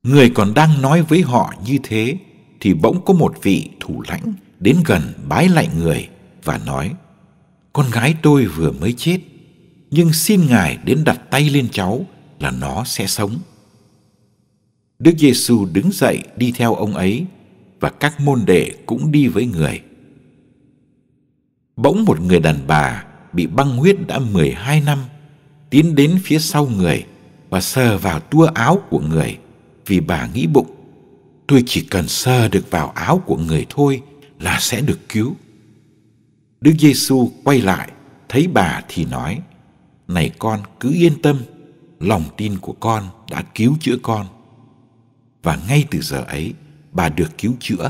Người còn đang nói với họ như thế thì bỗng có một vị thủ lãnh đến gần bái lạy người và nói: Con gái tôi vừa mới chết, nhưng xin Ngài đến đặt tay lên cháu là nó sẽ sống. Đức Giêsu đứng dậy đi theo ông ấy, và các môn đệ cũng đi với người. Bỗng một người đàn bà bị băng huyết đã 12 năm tiến đến phía sau người và sờ vào tua áo của người, vì bà nghĩ bụng: tôi chỉ cần sờ được vào áo của người thôi là sẽ được cứu. Đức Giêsu quay lại thấy bà thì nói: Này con, cứ yên tâm, lòng tin của con đã cứu chữa con. Và ngay từ giờ ấy, bà được cứu chữa.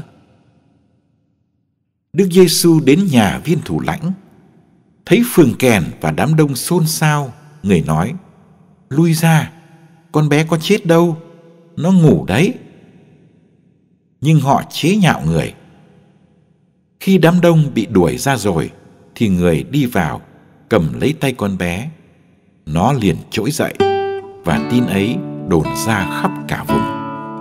Đức Giêsu đến nhà viên thủ lãnh, thấy phường kèn và đám đông xôn xao, người nói: Lui ra, con bé có chết đâu, nó ngủ đấy. Nhưng họ chế nhạo người. Khi đám đông bị đuổi ra rồi, thì người đi vào cầm lấy tay con bé. Nó liền trỗi dậy, và tin ấy đồn ra khắp cả vùng.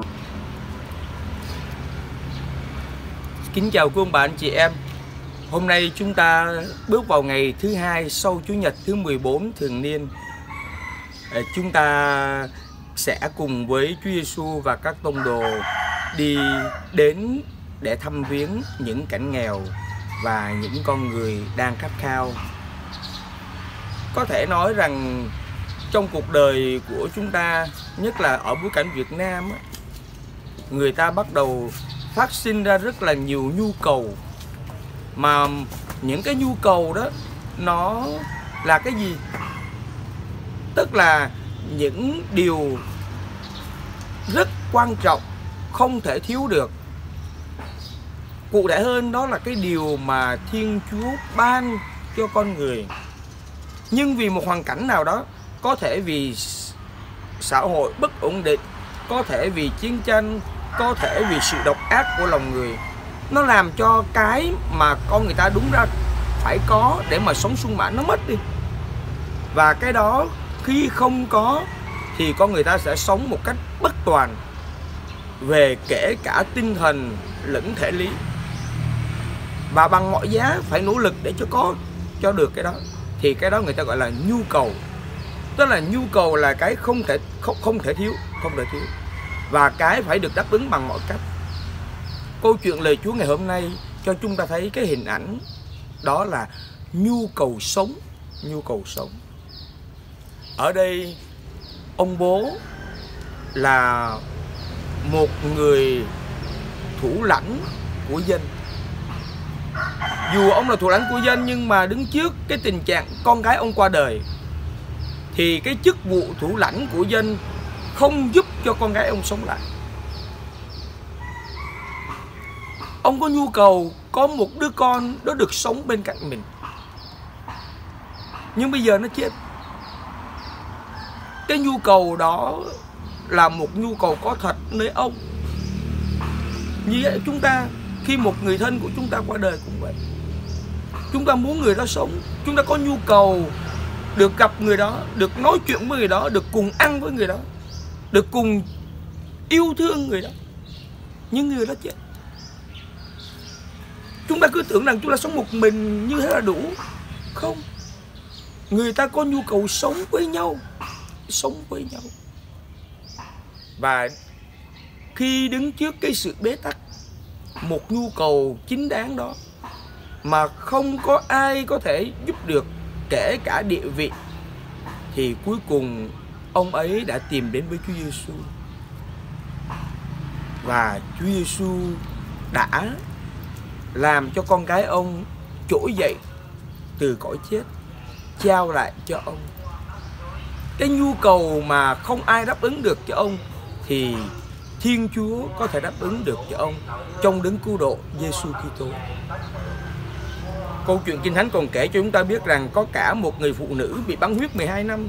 Kính chào quý ông bà anh chị em. Hôm nay chúng ta bước vào ngày thứ hai sau Chủ nhật thứ 14 thường niên. Chúng ta sẽ cùng với Chúa Giêsu và các tông đồ đi đến để thăm viếng những cảnh nghèo và những con người đang khát khao. Có thể nói rằng trong cuộc đời của chúng ta, nhất là ở bối cảnh Việt Nam, người ta bắt đầu phát sinh ra rất là nhiều nhu cầu. Mà những cái nhu cầu đó nó là cái gì? Tức là những điều rất quan trọng, không thể thiếu được. Cụ thể hơn, đó là cái điều mà Thiên Chúa ban cho con người. Nhưng vì một hoàn cảnh nào đó, có thể vì xã hội bất ổn định, có thể vì chiến tranh, có thể vì sự độc ác của lòng người, nó làm cho cái mà con người ta đúng ra phải có để mà sống sung mãn nó mất đi. Và cái đó khi không có thì con người ta sẽ sống một cách bất toàn về kể cả tinh thần lẫn thể lý, và bằng mọi giá phải nỗ lực để cho được cái đó. Thì cái đó người ta gọi là nhu cầu. Tức là nhu cầu là cái không thể thiếu. Và cái phải được đáp ứng bằng mọi cách. Câu chuyện lời Chúa ngày hôm nay cho chúng ta thấy cái hình ảnh đó là nhu cầu sống. Nhu cầu sống. Ở đây ông bố là một người thủ lãnh của dân. Dù ông là thủ lãnh của dân, nhưng mà đứng trước cái tình trạng con gái ông qua đời, thì cái chức vụ thủ lãnh của dân không giúp cho con gái ông sống lại. Ông có nhu cầu có một đứa con đó được sống bên cạnh mình, nhưng bây giờ nó chết. Cái nhu cầu đó là một nhu cầu có thật nơi ông. Như vậy chúng ta, khi một người thân của chúng ta qua đời cũng vậy. Chúng ta muốn người đó sống, chúng ta có nhu cầu được gặp người đó, được nói chuyện với người đó, được cùng ăn với người đó, được cùng yêu thương người đó. Nhưng người đó chết. Chúng ta cứ tưởng rằng chúng ta sống một mình như thế là đủ. Không. Người ta có nhu cầu sống với nhau. Sống với nhau. Và khi đứng trước cái sự bế tắc, một nhu cầu chính đáng đó, mà không có ai có thể giúp được, kể cả địa vị, thì cuối cùng ông ấy đã tìm đến với Chúa Giêsu. Và Chúa Giêsu đã làm cho con gái ông trỗi dậy từ cõi chết, trao lại cho ông. Cái nhu cầu mà không ai đáp ứng được cho ông thì Thiên Chúa có thể đáp ứng được cho ông trong đấng cứu độ Giêsu Kitô. Câu chuyện Kinh Thánh còn kể cho chúng ta biết rằng có cả một người phụ nữ bị băng huyết 12 năm.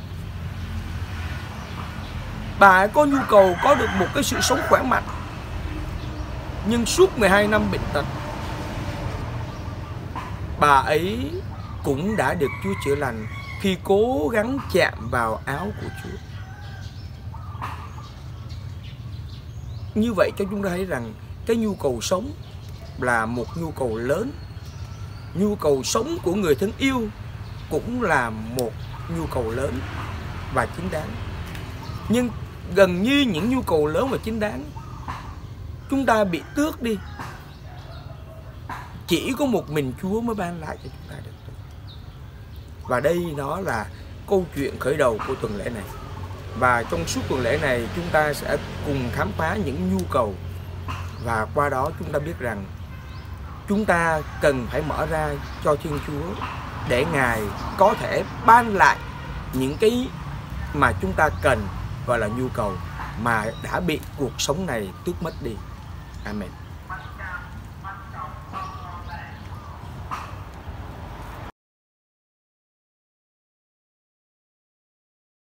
Bà ấy có nhu cầu có được một cái sự sống khỏe mạnh, nhưng suốt 12 năm bệnh tật, bà ấy cũng đã được Chúa chữa lành khi cố gắng chạm vào áo của Chúa. như vậy cho chúng ta thấy rằng cái nhu cầu sống là một nhu cầu lớn. Nhu cầu sống của người thân yêu cũng là một nhu cầu lớn và chính đáng. Nhưng gần như những nhu cầu lớn và chính đáng chúng ta bị tước đi. Chỉ có một mình Chúa mới ban lại cho chúng ta được. Và đây nó là câu chuyện khởi đầu của tuần lễ này. Và trong suốt tuần lễ này chúng ta sẽ cùng khám phá những nhu cầu. Và qua đó chúng ta biết rằng chúng ta cần phải mở ra cho Thiên Chúa để Ngài có thể ban lại những cái mà chúng ta cần, gọi là nhu cầu mà đã bị cuộc sống này tước mất đi. Amen.